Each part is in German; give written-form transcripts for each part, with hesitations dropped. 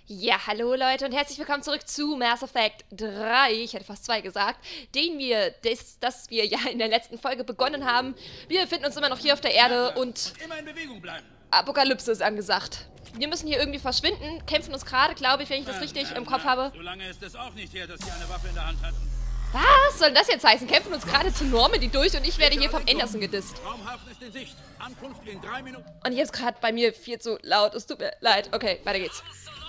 Ja, hallo Leute und herzlich willkommen zurück zu Mass Effect 3, ich hätte fast 2 gesagt, das wir ja in der letzten Folge begonnen haben. Wir befinden uns immer noch hier auf der Erde und immer in Bewegung bleiben. Apokalypse ist angesagt. Wir müssen hier irgendwie verschwinden, kämpfen uns gerade, glaube ich, wenn ich das richtig im Kopf habe. So lange ist es auch nicht her, dass sie eine Waffe in der Hand hatten. Was soll das jetzt heißen? Kämpfen uns gerade zu Normandy durch und ich werde hier vom Anderson gedisst. Raumhafen ist in Sicht. Ankunft in 3 Minuten. Und hier ist gerade bei mir viel zu laut, es tut mir leid. Okay, weiter geht's.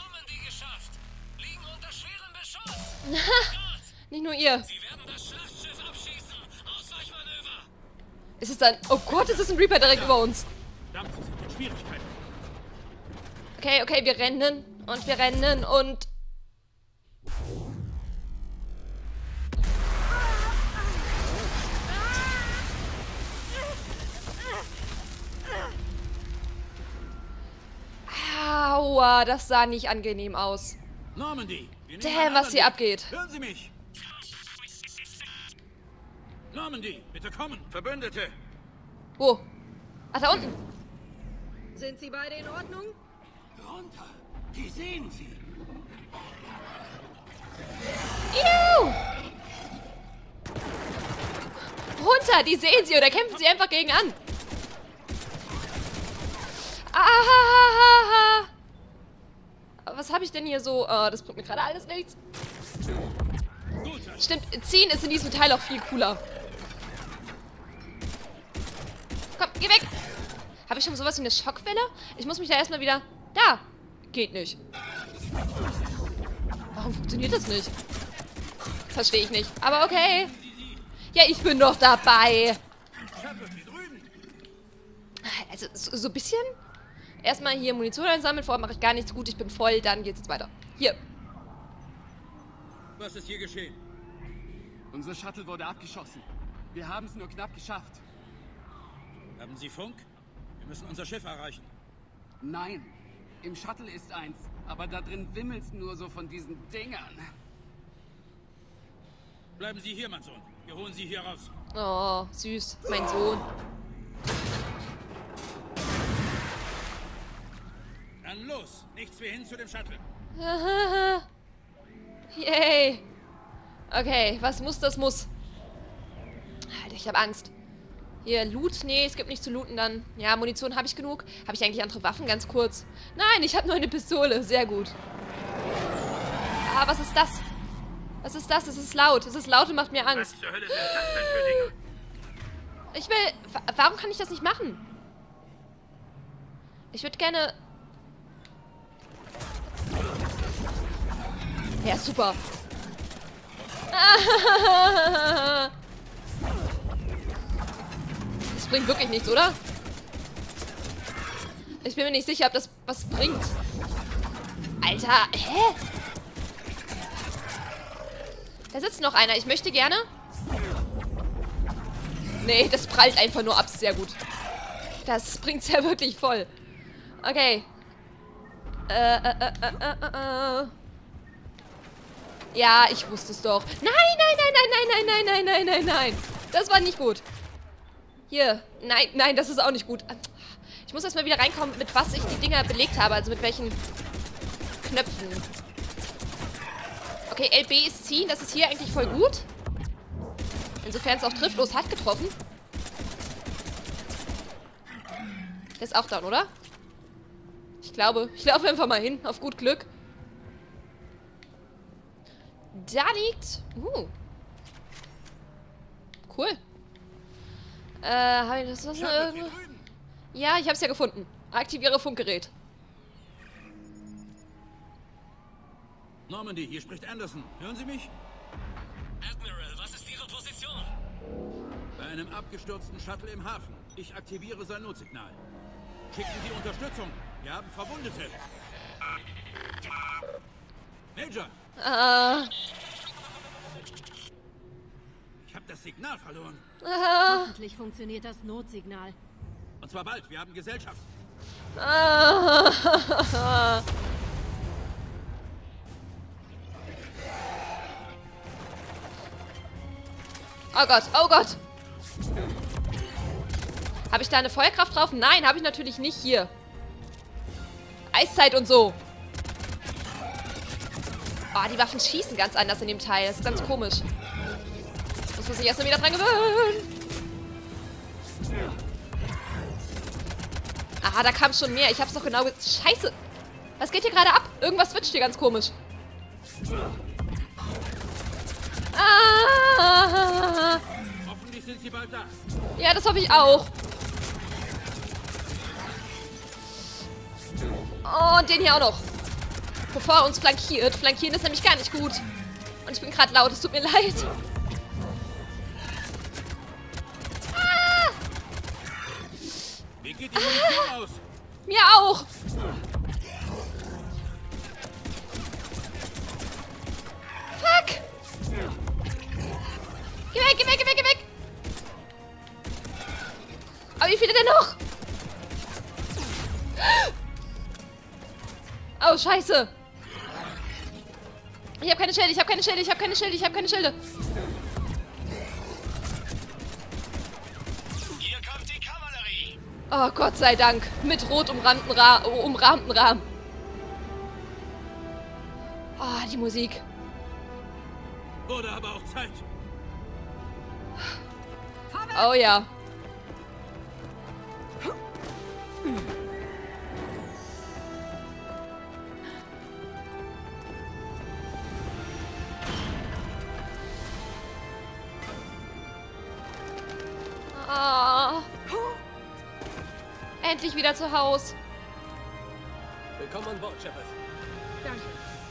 Nicht nur ihr. Sie werden das Schlachtschiff abschießen. Ausweichmanöver. Ist es dann... Oh Gott, es ist ein Reaper direkt über uns. Verdammt, sie sind in Schwierigkeiten. Okay, wir rennen und wir rennen und... Aua, das sah nicht angenehm aus. Normandy. Damn, was hier abgeht. Hören Sie mich. Normandy, bitte kommen. Verbündete. Wo? Ach, da unten. Sind Sie beide in Ordnung? Runter. Die sehen Sie. Iu! Runter, die sehen sie oder kämpfen sie einfach gegen an. Ah, was habe ich denn hier so? Das bringt mir gerade alles nichts. Stimmt, ziehen ist in diesem Teil auch viel cooler. Komm, geh weg. Habe ich schon sowas wie eine Schockwelle? Ich muss mich da erstmal wieder... Da. Geht nicht. Warum funktioniert das nicht? Verstehe ich nicht. Aber okay. Ja, ich bin doch dabei. Also, so ein bisschen... Erstmal hier Munition einsammeln. Vorher mache ich gar nichts gut. Ich bin voll. Dann geht's jetzt weiter. Hier. Was ist hier geschehen? Unser Shuttle wurde abgeschossen. Wir haben es nur knapp geschafft. Haben Sie Funk? Wir müssen unser Schiff erreichen. Nein, im Shuttle ist eins, aber da drin wimmelt's nur so von diesen Dingern. Bleiben Sie hier, mein Sohn. Wir holen Sie hier raus. Oh, süß. Mein Sohn. Dann los. Nichts wie hin zu dem Shuttle. Yay. Okay, was muss, das muss. Alter, ich habe Angst. Hier, Loot? Nee, es gibt nichts zu looten dann. Ja, Munition habe ich genug. Habe ich eigentlich andere Waffen? Ganz kurz. Nein, ich habe nur eine Pistole. Sehr gut. Ah, was ist das? Was ist das? Es ist laut. Es ist laut und macht mir Angst. Was zur Hölle sind das denn für Dinge? Ich will... Warum kann ich das nicht machen? Ich würde gerne... Ja, super. Das bringt wirklich nichts, oder? Ich bin mir nicht sicher, ob das was bringt. Alter, hä? Da sitzt noch einer. Ich möchte gerne... Nee, das prallt einfach nur ab. Sehr gut. Das bringt's ja wirklich voll. Okay. Ja, ich wusste es doch. Nein. Das war nicht gut. Hier. Nein, das ist auch nicht gut. Ich muss erstmal wieder reinkommen, mit was ich die Dinger belegt habe. Also mit welchen Knöpfen. Okay, LB ist ziehen. Das ist hier eigentlich voll gut. Insofern es auch trifft. Los, hat getroffen. Der ist auch down, oder? Ich laufe einfach mal hin. Auf gut Glück. Da liegt... Cool. Habe ich das sonst noch irgendwo? Ja, ich habe es ja gefunden. Aktiviere Funkgerät. Normandy, hier spricht Anderson. Hören Sie mich? Admiral, was ist Ihre Position? Bei einem abgestürzten Shuttle im Hafen. Ich aktiviere sein Notsignal. Schicken Sie Unterstützung. Wir haben Verwundete. Major! Ich habe das Signal verloren. Hoffentlich funktioniert das Notsignal. Und zwar bald. Wir haben Gesellschaft. Oh Gott, oh Gott. Habe ich da eine Feuerkraft drauf? Nein, habe ich natürlich nicht hier. Eiszeit und so. Oh, die Waffen schießen ganz anders in dem Teil. Das ist ganz komisch. Muss man sich erst mal wieder dran gewöhnen. Aha, da kam schon mehr. Ich hab's doch genau... Scheiße! Was geht hier gerade ab? Irgendwas switcht hier ganz komisch. Ah! Hoffentlich sind sie bald da. Ja, das hoffe ich auch. Oh, und den hier auch noch. Bevor er uns flankiert. Flankieren ist nämlich gar nicht gut. Und ich bin gerade laut, es tut mir leid. Ah! Wie geht die Munition aus? Mir auch. Fuck. Geh weg, geh weg, geh weg, geh weg. Aber wie viele denn noch? Oh, scheiße. Ich habe keine Schilde, ich habe keine Schilde, ich habe keine Schilde, ich habe keine Schilde. Hier kommt die Kavallerie. Oh, Gott sei Dank. Mit rot umrahmten Rahmen. Oh, die Musik. Wurde aber auch Zeit. Oh ja. Ah. Endlich wieder zu Hause. Willkommen an Bord, Shepard. Danke.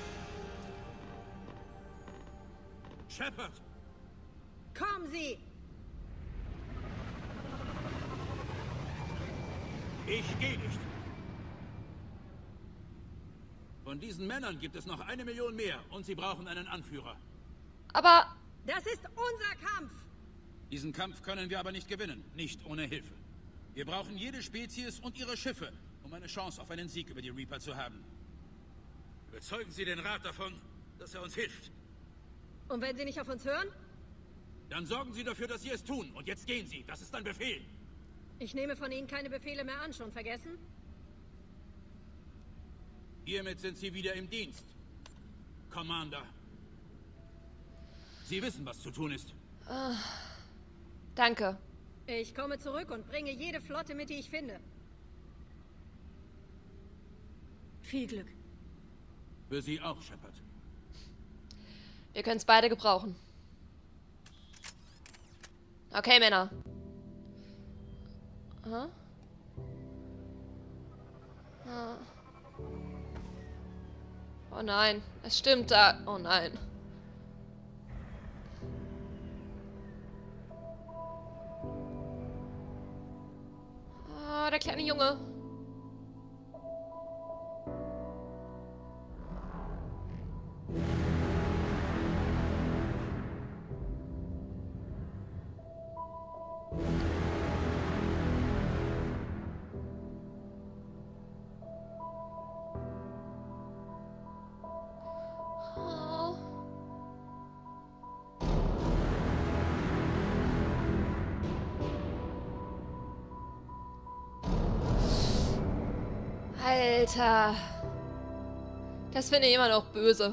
Shepard! Kommen Sie! Ich gehe nicht. Von diesen Männern gibt es noch 1 Million mehr und sie brauchen einen Anführer. Aber Das ist unser Kampf! Diesen Kampf können wir aber nicht gewinnen, nicht ohne Hilfe. Wir brauchen jede Spezies und ihre Schiffe, um eine Chance auf einen Sieg über die Reaper zu haben. Überzeugen Sie den Rat davon, dass er uns hilft. Und wenn Sie nicht auf uns hören? Dann sorgen Sie dafür, dass Sie es tun. Und jetzt gehen Sie. Das ist ein Befehl. Ich nehme von Ihnen keine Befehle mehr an, schon vergessen? Hiermit sind Sie wieder im Dienst, Commander. Sie wissen, was zu tun ist. danke. Ich komme zurück und bringe jede Flotte mit, die ich finde. Viel Glück. Für Sie auch, Shepard. Wir können es beide gebrauchen. Okay, Männer. Aha. Ah. Oh nein, es stimmt da. Oh nein. Ah, der kleine Junge. Oh. Alter. Das finde ich immer noch böse.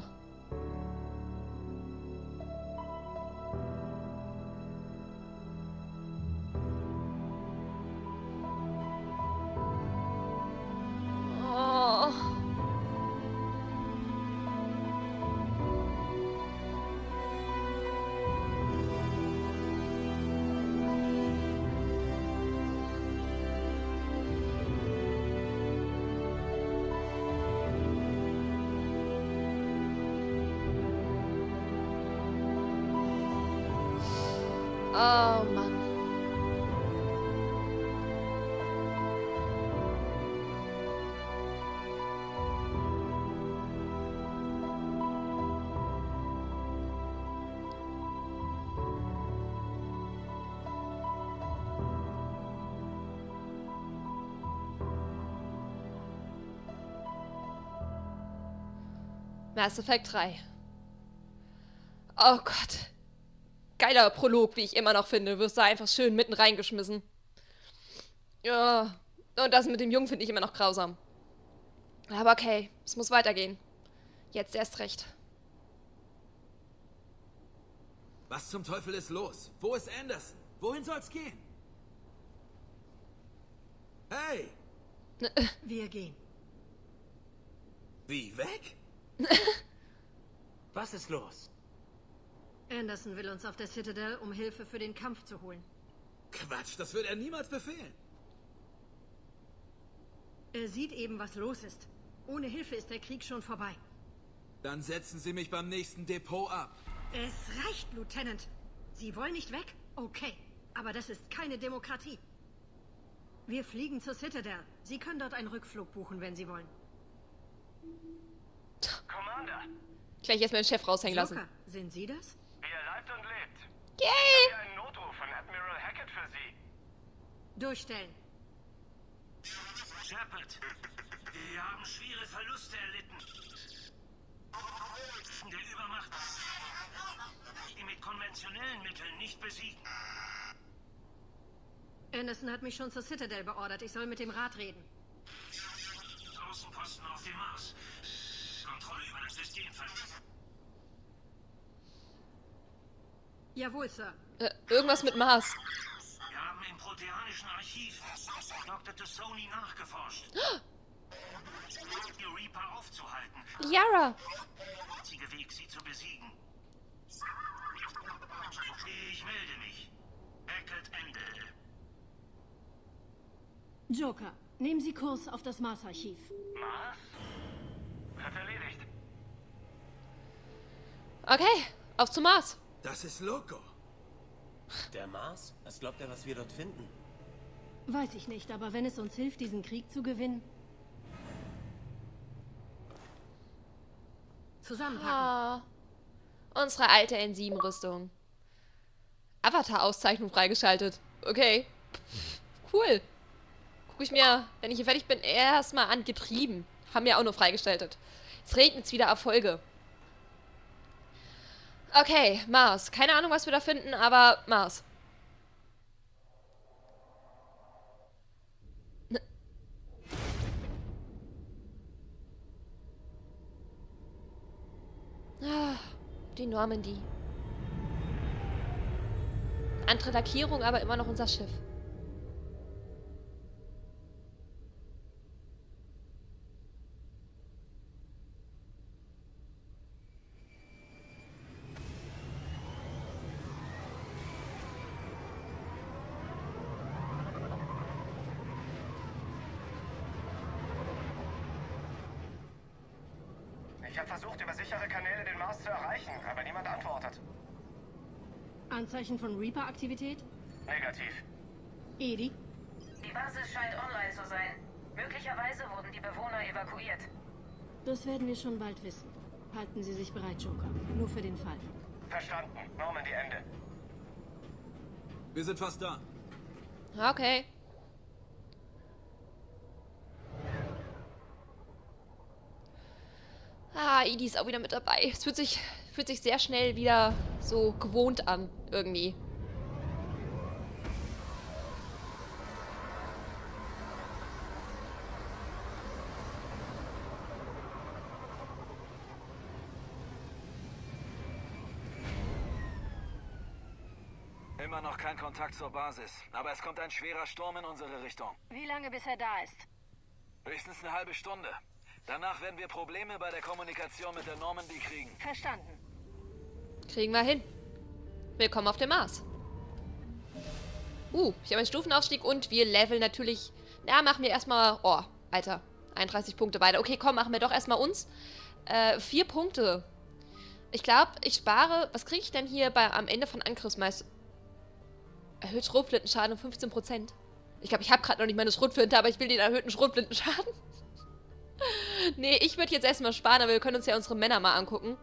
Oh. Oh Mann. Mass Effect 3. Oh Gott. Geiler Prolog, wie ich immer noch finde. Wirst da einfach schön mitten reingeschmissen. Ja. Und das mit dem Jungen finde ich immer noch grausam. Aber okay, es muss weitergehen. Jetzt erst recht. Was zum Teufel ist los? Wo ist Anderson? Wohin soll's gehen? Hey! Wir gehen. Wie, weg? Was ist los? Anderson will uns auf der Citadel, um Hilfe für den Kampf zu holen. Quatsch, das wird er niemals befehlen. Er sieht eben, was los ist. Ohne Hilfe ist der Krieg schon vorbei. Dann setzen Sie mich beim nächsten Depot ab. Es reicht, Lieutenant. Sie wollen nicht weg? Okay. Aber das ist keine Demokratie. Wir fliegen zur Citadel. Sie können dort einen Rückflug buchen, wenn Sie wollen. Commander, Gleich erstmal den Chef raushängen lassen. Joker, sind Sie das? wie er lebt und lebt. Yay! Hier ein Notruf von Admiral Hackett für Sie. Durchstellen. Shepard, wir haben schwere Verluste erlitten. Der Übermacht, die mit konventionellen Mitteln nicht besiegen. Anderson hat mich schon zur Citadel beordert. Ich soll mit dem Rat reden. Außenposten auf dem Mars. Kontrolle über das System verlieren. Jawohl, Sir. Irgendwas mit Mars. Wir haben im proteanischen Archiv Dr. T'Soni nachgeforscht. Die Reaper aufzuhalten. Yara! Der einzige Weg, sie zu besiegen. Ich melde mich. Hackett Ende. Joker, nehmen Sie Kurs auf das Mars-Archiv. Mars? Wird erledigt. Okay, auf zum Mars. Das ist Loco. Der Mars? Was glaubt er, was wir dort finden? Weiß ich nicht, aber wenn es uns hilft, diesen Krieg zu gewinnen... Zusammenpacken. Ah, unsere alte N7-Rüstung. Avatar-Auszeichnung freigeschaltet. Okay. Cool. Guck ich mir, wenn ich hier fertig bin, erstmal an. Getrieben. Haben wir auch nur freigeschaltet. Jetzt regnet es wieder Erfolge. Okay, Mars. Keine Ahnung, was wir da finden, aber Mars. Ah, die Normandy. Andere Lackierung, aber immer noch unser Schiff. Ich habe versucht, über sichere Kanäle den Mars zu erreichen, aber niemand antwortet. Anzeichen von Reaper-Aktivität? Negativ. Edi? Die Basis scheint online zu sein. Möglicherweise wurden die Bewohner evakuiert. Das werden wir schon bald wissen. Halten Sie sich bereit, Joker. Nur für den Fall. Verstanden. Normandy Ende. Wir sind fast da. Okay. Ah, Edie ist auch wieder mit dabei. Es fühlt sich sehr schnell wieder so gewohnt an, irgendwie. Immer noch kein Kontakt zur Basis, aber es kommt ein schwerer Sturm in unsere Richtung. Wie lange bis er da ist? Höchstens eine halbe Stunde. Danach werden wir Probleme bei der Kommunikation mit der Normandy kriegen. Verstanden. Kriegen wir hin. Willkommen auf dem Mars. Ich habe einen Stufenaufstieg und wir leveln natürlich... Na, machen wir erstmal... Oh, Alter. 31 Punkte weiter. Okay, komm, machen wir doch erstmal uns. 4 Punkte. Ich glaube, ich spare... Was kriege ich denn hier am Ende von Angriffsmeister? Erhöht Schrotflintenschaden um 15%. Ich glaube, ich habe gerade noch nicht meine Schrotflinte, aber ich will den erhöhten Schrotflintenschaden. Nee, ich würde jetzt erstmal sparen, aber wir können uns ja unsere Männer mal angucken.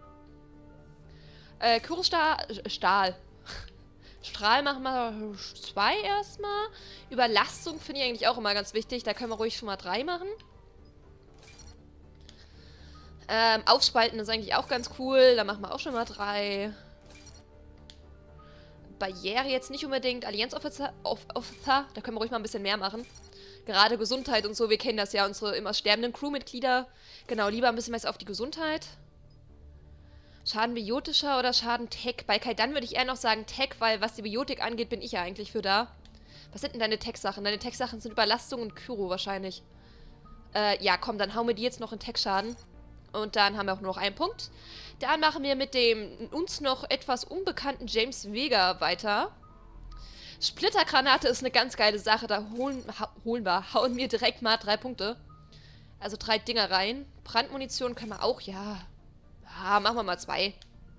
Stahl. Strahl machen wir 2 erstmal. Überlastung finde ich eigentlich auch immer ganz wichtig. Da können wir ruhig schon mal 3 machen. Aufspalten ist eigentlich auch ganz cool. Da machen wir auch schon mal 3. Barriere jetzt nicht unbedingt. Allianz-Officer, da können wir ruhig mal ein bisschen mehr machen. Gerade Gesundheit und so, wir kennen das ja, unsere immer sterbenden Crewmitglieder. Genau, lieber ein bisschen was auf die Gesundheit. Schaden biotischer oder Schaden Tech? Bei Kaidan würde ich eher noch sagen Tech, weil was die Biotik angeht, bin ich ja eigentlich für da. Was sind denn deine Tech-Sachen? Deine Tech-Sachen sind Überlastung und Kyro wahrscheinlich. Ja, komm, dann hauen wir die jetzt noch in Tech-Schaden. Und dann haben wir auch nur noch einen Punkt. Dann machen wir mit dem uns noch etwas unbekannten James Vega weiter. Splittergranate ist eine ganz geile Sache. Da hauen wir direkt mal 3 Punkte. Also 3 Dinger rein. Brandmunition können wir auch, ja. Ja, machen wir mal 2.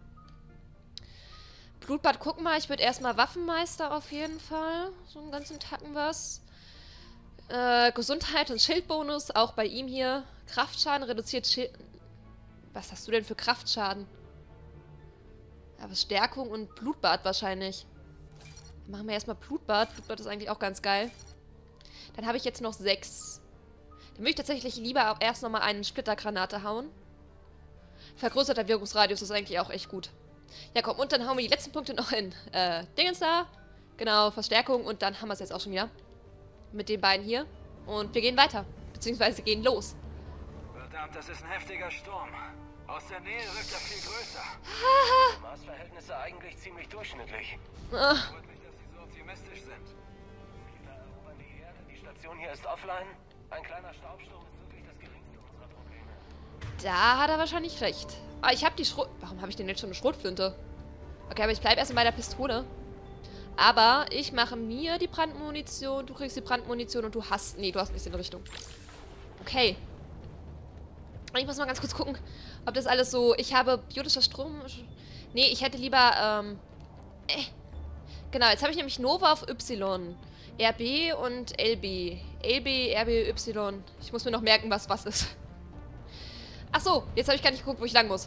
Blutbad gucken wir. Ich würde erstmal Waffenmeister auf jeden Fall. So einen ganzen Tacken was. Gesundheit und Schildbonus, auch bei ihm hier. Kraftschaden reduziert Schild... Was hast du denn für Kraftschaden? Ja, was Stärkung und Blutbad wahrscheinlich. Dann machen wir erstmal Blutbad. Blutbad ist eigentlich auch ganz geil. Dann habe ich jetzt noch 6. Dann würde ich tatsächlich lieber erst nochmal eine Splittergranate hauen. Vergrößerter Wirkungsradius ist eigentlich auch echt gut. Ja, komm, und dann hauen wir die letzten Punkte noch in Dingens da. Genau, Verstärkung. Und dann haben wir es jetzt auch schon wieder. Mit den beiden hier. Und wir gehen weiter. Beziehungsweise gehen los. Verdammt, das ist ein heftiger Sturm. Aus der Nähe wirkt er viel größer. Maßverhältnisse eigentlich ziemlich durchschnittlich. Freut mich, dass Sie so optimistisch sind. Wir erobern die Erde. Die Station hier ist offline. Ein kleiner Staubsturm ist wirklich das geringste unserer Probleme. Da hat er wahrscheinlich recht. Ah, ich habe die Schrot... Warum habe ich denn jetzt schon eine Schrotflinte? Okay, aber ich bleibe erstmal bei der Pistole. Aber ich mache mir die Brandmunition. Du kriegst die Brandmunition und du hast... Nee, du hast nichts in der Richtung. Okay. Ich muss mal ganz kurz gucken, ob das alles so... Ich habe biotischer Strom... Nee, ich hätte lieber... Genau, jetzt habe ich nämlich Nova auf Y. RB und LB. LB, RB, Y. Ich muss mir noch merken, was ist. Ach so, jetzt habe ich gar nicht geguckt, wo ich lang muss.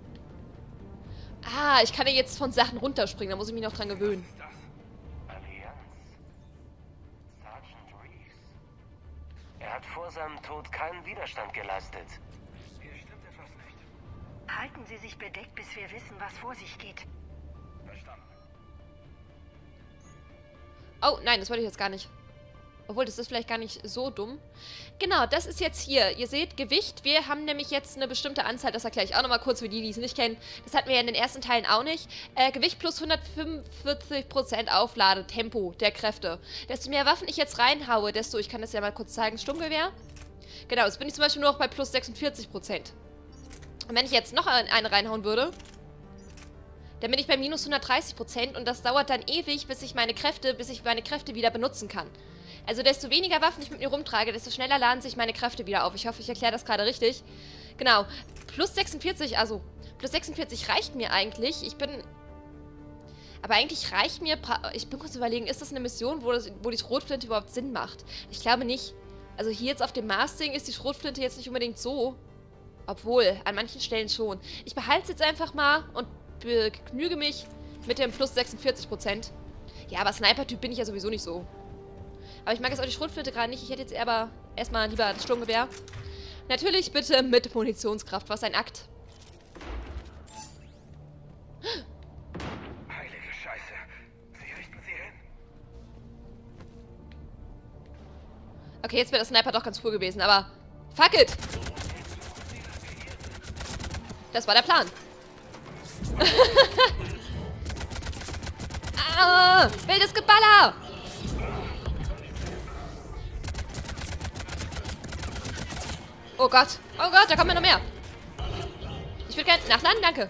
Ah, ich kann ja jetzt von Sachen runterspringen. Da muss ich mich noch dran gewöhnen. Allianz. Sergeant Reeves. Er hat vor seinem Tod keinen Widerstand geleistet. Hier stimmt etwas nicht. Halten Sie sich bedeckt, bis wir wissen, was vor sich geht. Verstanden. Oh, nein, das wollte ich jetzt gar nicht. Obwohl, das ist vielleicht gar nicht so dumm. Genau, das ist jetzt hier. Ihr seht, Gewicht. Wir haben nämlich jetzt eine bestimmte Anzahl. Das erkläre ich auch nochmal kurz für die, die es nicht kennen. Das hatten wir ja in den ersten Teilen auch nicht. Gewicht plus 145% Aufladetempo der Kräfte. Desto mehr Waffen ich jetzt reinhaue, desto... Ich kann das ja mal kurz zeigen. Sturmgewehr. Genau, jetzt bin ich zum Beispiel nur noch bei plus 46%. Und wenn ich jetzt noch eine reinhauen würde... Dann bin ich bei minus 130% und das dauert dann ewig, bis ich meine Kräfte wieder benutzen kann. Also desto weniger Waffen ich mit mir rumtrage, desto schneller laden sich meine Kräfte wieder auf. Ich hoffe, ich erkläre das gerade richtig. Genau. Plus 46, also plus 46 reicht mir eigentlich. Aber eigentlich reicht mir... Ich bin kurz überlegen, ist das eine Mission, wo die Schrotflinte überhaupt Sinn macht? Ich glaube nicht. Also hier jetzt auf dem Mars-Ding ist die Schrotflinte jetzt nicht unbedingt so. Obwohl, an manchen Stellen schon. Ich behalte es jetzt einfach mal und begnüge mich mit dem plus 46%. Ja, aber Sniper-Typ bin ich ja sowieso nicht so. Aber ich mag jetzt auch die Schrotflinte gerade nicht. Ich hätte jetzt aber erstmal lieber das Sturmgewehr. Natürlich bitte mit Munitionskraft. Was ein Akt. Heilige Scheiße. Sie richten sie hin. Okay, jetzt wäre der Sniper doch ganz cool gewesen, aber... Fuck it! Das war der Plan. Ah, wildes Geballer! Oh Gott, da kommen ja noch mehr. Ich würde gerne nachladen, danke.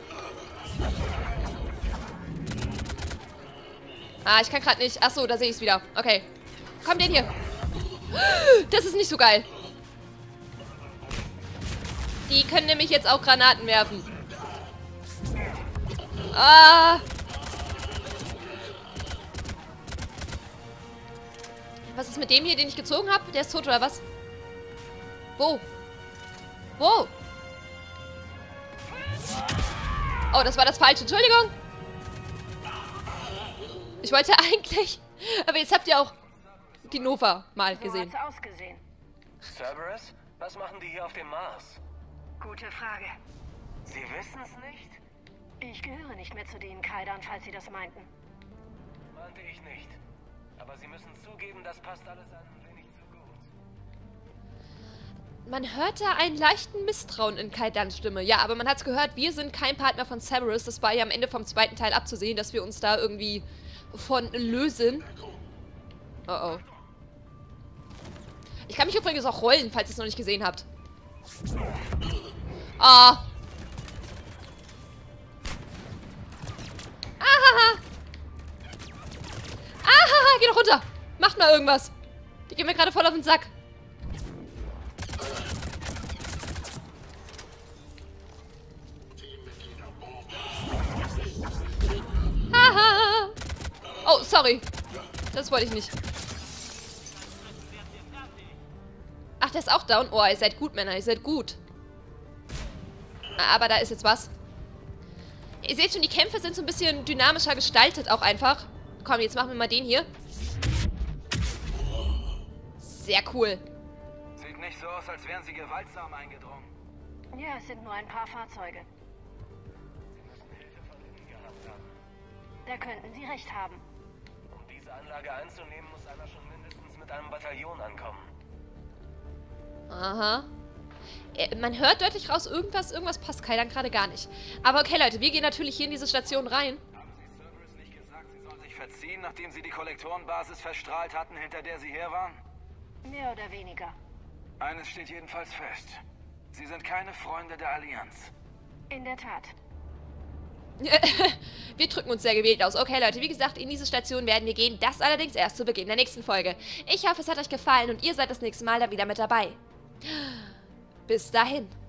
Ah, ich kann gerade nicht. Achso, da sehe ich es wieder. Okay. Komm, den hier. Das ist nicht so geil. Die können nämlich jetzt auch Granaten werfen. Ah. Was ist mit dem hier, den ich gezogen habe? Der ist tot, oder was? Wo? Wo? Oh, das war das Falsche. Entschuldigung. Ich wollte eigentlich... Aber jetzt habt ihr auch die Nova mal gesehen. So hat's ausgesehen. Cerberus? Was machen die hier auf dem Mars? Gute Frage. Sie wissen's nicht? Ich gehöre nicht mehr zu den Kaidan, falls Sie das meinten. Meinte ich nicht. Aber Sie müssen zugeben, das passt alles ein wenig zu gut. Man hört da einen leichten Misstrauen in Kaidans Stimme. Ja, aber man hat's gehört, wir sind kein Partner von Cerberus. Das war ja am Ende vom zweiten Teil abzusehen, dass wir uns da irgendwie von lösen. Oh oh. Ich kann mich übrigens auch rollen, falls ihr es noch nicht gesehen habt. Ah. Ahaha. Ahaha, geh doch runter. Macht mal irgendwas. Die gehen mir gerade voll auf den Sack. Haha. Oh, sorry. Das wollte ich nicht. Ach, der ist auch down. Oh, ihr seid gut, Männer. Ihr seid gut. Aber da ist jetzt was. Ihr seht schon, die Kämpfe sind so ein bisschen dynamischer gestaltet auch einfach. Komm, jetzt machen wir mal den hier. Sehr cool. Sieht nicht so aus, als wären sie gewaltsam eingedrungen. Ja, es sind nur ein paar Fahrzeuge. Sie müssen Hilfe von innen gehabt haben. Da könnten Sie recht haben. Um diese Anlage einzunehmen, muss einer schon mindestens mit einem Bataillon ankommen. Aha. Man hört deutlich raus, irgendwas passt Kaidan gerade gar nicht. Aber okay, Leute, wir gehen natürlich hier in diese Station rein. Haben Sie Cerberus nicht gesagt, sie sollen sich verziehen, nachdem sie die Kollektorenbasis verstrahlt hatten, hinter der sie her waren? Mehr oder weniger. Eines steht jedenfalls fest. Sie sind keine Freunde der Allianz. In der Tat. Wir drücken uns sehr gewählt aus. Okay, Leute, wie gesagt, in diese Station werden wir gehen. Das allerdings erst zu Beginn der nächsten Folge. Ich hoffe, es hat euch gefallen und ihr seid das nächste Mal da wieder mit dabei. Bis dahin.